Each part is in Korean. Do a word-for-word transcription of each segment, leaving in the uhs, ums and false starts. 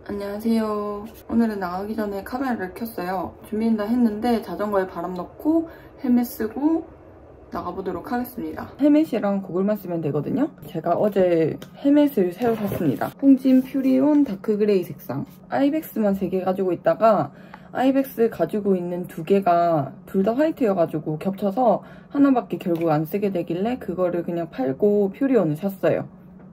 안녕하세요. 오늘은 나가기 전에 카메라를 켰어요. 준비는 다 했는데 자전거에 바람 넣고 헬멧 쓰고 나가보도록 하겠습니다. 헬멧이랑 고글만 쓰면 되거든요. 제가 어제 헬멧을 새로 샀습니다. 홍진 퓨리온 다크그레이 색상. 아이백스만 세 개 가지고 있다가 아이백스 가지고 있는 두 개가 둘 다 화이트여가지고 겹쳐서 하나밖에 결국 안 쓰게 되길래 그거를 그냥 팔고 퓨리온을 샀어요.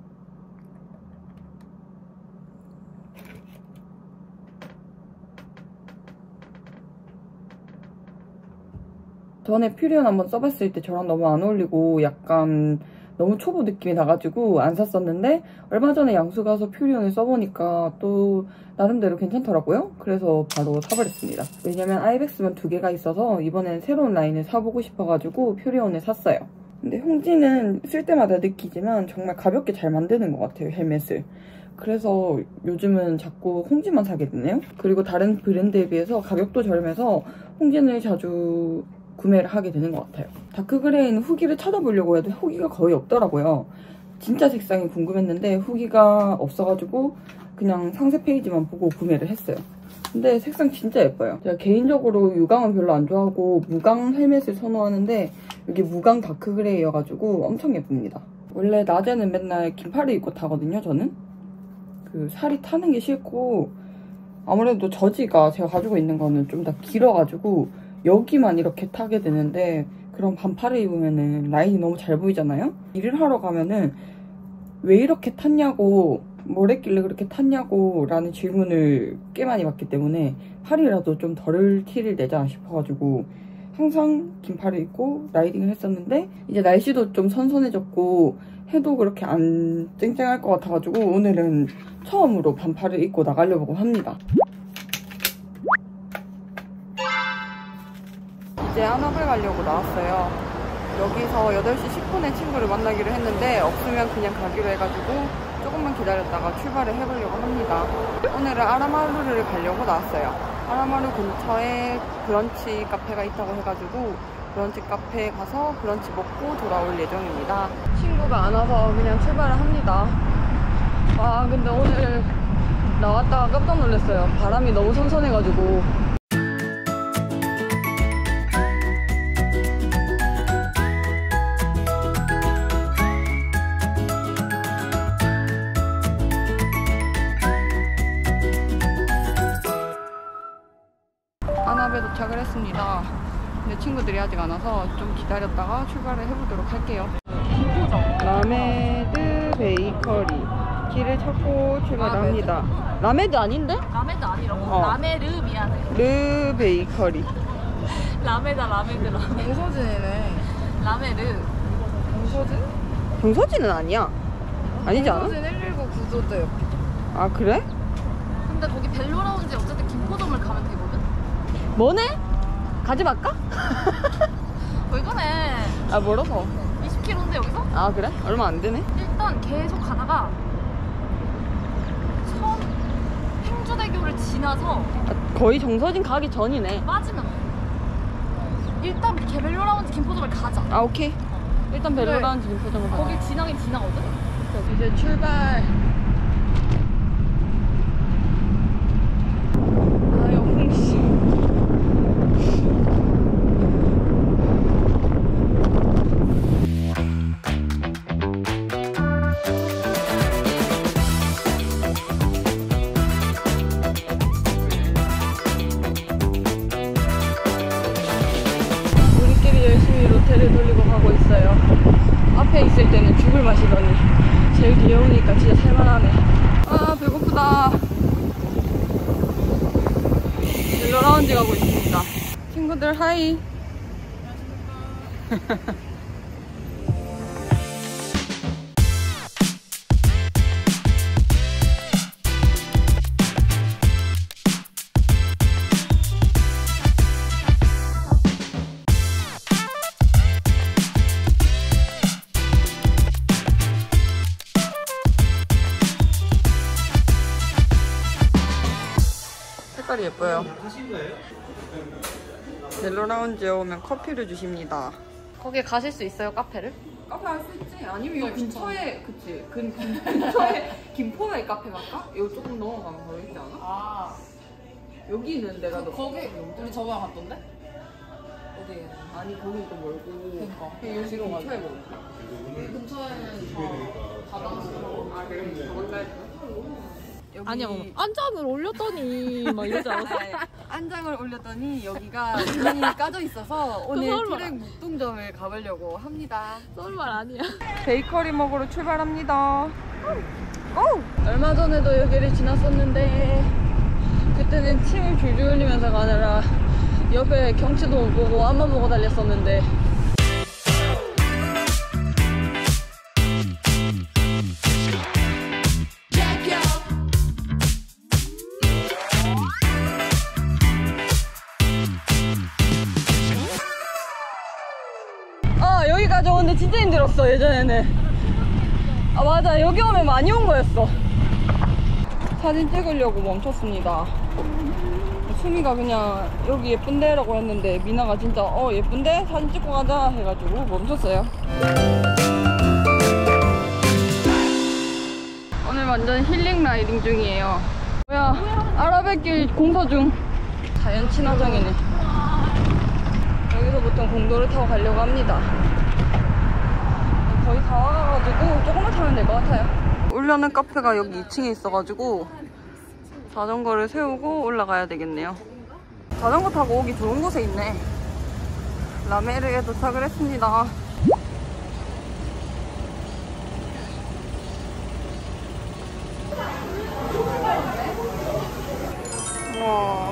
전에 퓨리온 한번 써봤을 때 저랑 너무 안 어울리고 약간 너무 초보 느낌이 나가지고 안 샀었는데 얼마 전에 양수 가서 퓨리온을 써보니까 또 나름대로 괜찮더라고요. 그래서 바로 사버렸습니다. 왜냐면 아이백스만 두 개가 있어서 이번엔 새로운 라인을 사보고 싶어가지고 퓨리온을 샀어요. 근데 홍진은 쓸 때마다 느끼지만 정말 가볍게 잘 만드는 것 같아요, 헬멧을. 그래서 요즘은 자꾸 홍진만 사게 되네요. 그리고 다른 브랜드에 비해서 가격도 저렴해서 홍진을 자주 구매를 하게 되는 것 같아요. 다크그레이는 후기를 찾아보려고 해도 후기가 거의 없더라고요. 진짜 색상이 궁금했는데 후기가 없어가지고 그냥 상세 페이지만 보고 구매를 했어요. 근데 색상 진짜 예뻐요. 제가 개인적으로 유광은 별로 안 좋아하고 무광 헬멧을 선호하는데 이게 무광 다크그레이여가지고 엄청 예쁩니다. 원래 낮에는 맨날 긴팔을 입고 타거든요, 저는. 그 살이 타는 게 싫고 아무래도 저지가 제가 가지고 있는 거는 좀 더 길어가지고 여기만 이렇게 타게 되는데 그럼 반팔을 입으면은 라인이 너무 잘 보이잖아요? 일을 하러 가면은 왜 이렇게 탔냐고, 뭘 했길래 그렇게 탔냐고 라는 질문을 꽤 많이 받기 때문에 팔이라도 좀 덜 티를 내자 싶어가지고 항상 긴팔을 입고 라이딩을 했었는데 이제 날씨도 좀 선선해졌고 해도 그렇게 안 쨍쨍할 것 같아가지고 오늘은 처음으로 반팔을 입고 나가려고 합니다. 이제 안압을 가려고 나왔어요. 여기서 여덟 시 십 분에 친구를 만나기로 했는데 없으면 그냥 가기로 해가지고 조금만 기다렸다가 출발을 해보려고 합니다. 오늘은 아라마루를 가려고 나왔어요. 아라마루 근처에 브런치 카페가 있다고 해가지고 브런치 카페에 가서 브런치 먹고 돌아올 예정입니다. 친구가 안 와서 그냥 출발을 합니다. 아 근데 오늘 나왔다가 깜짝 놀랐어요. 바람이 너무 선선해가지고. 안압에 도착을 했습니다. 근데 친구들이 아직 안 와서 좀 기다렸다가 출발을 해보도록 할게요. 라메드 베이커리 길을 찾고 출발을 합니다. 라메드 아닌데? 라메드 아니라고? 어. 라메르 미안해. 르 베이커리. 라메다 라메드 라메. 정서진이네. 라메르. 정서진? 정서진은 아니야. 아니지 않아? 정서진 일일구 구조대 옆에. 아 그래? 근데 거기 벨로라운지 어쨌든 김포점을 가면 되거든? 뭐네? 가지 말까? 왜 그래? 아 멀어서. 이십 킬로미터인데 여기서? 아 그래? 얼마 안 되네. 일단 계속 가다가 천 행주대교를 지나서 아, 거의 정서진 가기 전이네. 빠지면 돼. 일단 벨로라운지 김포점을 가자. 아 오케이. 일단 벨로라운지 김포점을 가자. 거기 지나긴 지나거든? 이제 출발. 아 영웅씨. 우리끼리 열심히 로테를 돌리고 가고 있어요. 앞에 있을 때는 죽을 맛이더니 제일 귀여우니까 진짜 살만하네. 아 배고프다. 벨로라운지 가고 있습니다. 친구들 하이. 색깔이 예뻐요. 벨로라운지에 오면 커피를 주십니다. 거기에 가실 수 있어요, 카페를? 카페 갈 수 있지? 아니면 이 근처에, 그치? 근, 근, 근처에 김포에 카페 갈까? 이거 조금 넘어가면 바로 있지 않아? 여기는 내가 너 거기 우리 저번에 갔던데? 어디? 아니 거긴 또 멀고 그러니까. 여기 근처에 먹을게. 근처에는 저 바다로. 아 그래? 도망가야 여기... 아니야, 뭐 안장을 올렸더니 막 이러지 않았어? 안장을 올렸더니 여기가 주머니 까져 있어서 오늘 설마. 트랙 묵동점을 가보려고 합니다. 썰말 아니야. 베이커리 먹으러 출발합니다. 오! 얼마 전에도 여기를 지났었는데 그때는 침을 줄줄 흘리면서가 아니라 옆에 경치도 못 보고 앞만 보고 달렸었는데 아 여기까지 오는데 진짜 힘들었어. 예전에는 아 맞아 여기 오면 많이 온 거였어. 사진 찍으려고 멈췄습니다. 수미가 그냥 여기 예쁜데? 라고 했는데 미나가 진짜 어 예쁜데? 사진 찍고 가자 해가지고 멈췄어요. 오늘 완전 힐링 라이딩 중이에요. 뭐야 아라뱃길 공사 중. 자연 친화적이네. 여기서 보통 공도를 타고 가려고 합니다. 거의 다 와가지고 조금만 타면 될 것 같아요. 울려는 카페가 여기 이 층에 있어가지고 자전거를 세우고 올라가야 되겠네요. 자전거 타고 오기 좋은 곳에 있네. 라메르에 도착을 했습니다. 와,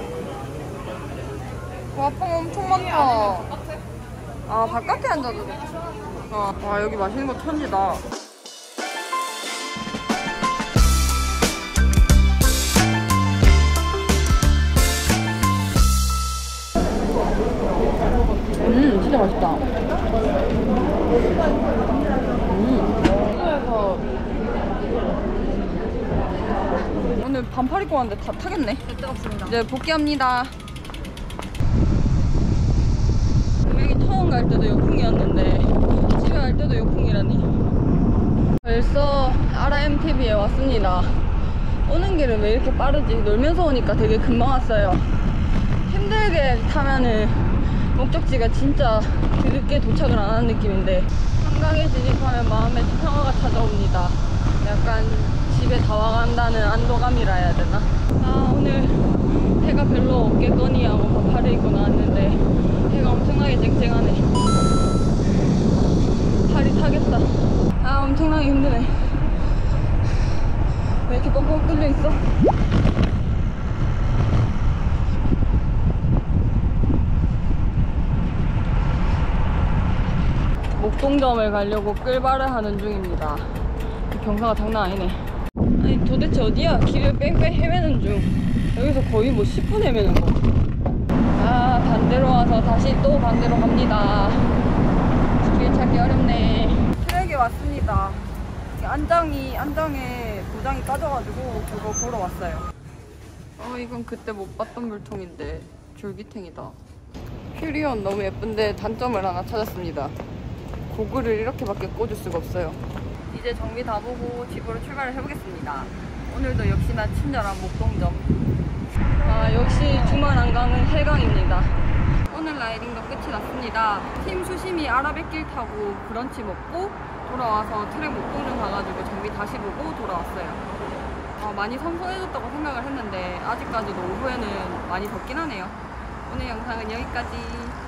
와빵 엄청 많다. 아 바깥에 앉아도 돼. 아, 와 여기 맛있는 거 천지다. 음 진짜 맛있다. 음. 오늘 반팔 입고 왔는데 다 타겠네. 네, 뜨겁습니다. 이제 복귀합니다. 분명히 처음 갈 때도 역풍이었는데 집에 갈 때도 역풍이라니. 벌써 알아엠티비에 왔습니다. 오는 길은 왜 이렇게 빠르지? 놀면서 오니까 되게 금방 왔어요. 힘들게 타면은 목적지가 진짜 드럽게 도착을 안 하는 느낌인데 한강에 진입하면 마음에 평화가 찾아옵니다. 약간 집에 다 와간다는 안도감이라 해야 되나? 아 오늘 해가 별로 없겠거니 하고 반팔을 입고 나왔는데 해가 엄청나게 쨍쨍하네. 팔이 타겠다. 아 엄청나게 힘드네. 왜 이렇게 뻥뻥 뚫려 있어? 목동점을 가려고 끌바를 하는 중입니다. 경사가 장난 아니네. 아니 도대체 어디야? 길을 뺑뺑 헤매는 중. 여기서 거의 뭐 십 분 헤매는 거. 아 반대로 와서 다시 또 반대로 갑니다. 길 찾기 어렵네. 트랙에 왔습니다. 안장이 안장에 도장이 까져가지고 그거 보러 왔어요. 어 이건 그때 못 봤던 물통인데 줄기탱이다. 퓨리온 너무 예쁜데 단점을 하나 찾았습니다. 고글을 이렇게밖에 꽂을 수가 없어요. 이제 정비 다 보고 집으로 출발을 해보겠습니다. 오늘도 역시나 친절한 목동점. 아 역시 주말 안강은 해강입니다. 오늘 라이딩도 끝이 났습니다. 팀 수심이 아라뱃길 타고 브런치 먹고 돌아와서 트랙 목동점 가가지고 정비 다시 보고 돌아왔어요. 어, 많이 선선해졌다고 생각을 했는데 아직까지도 오후에는 많이 덥긴 하네요. 오늘 영상은 여기까지.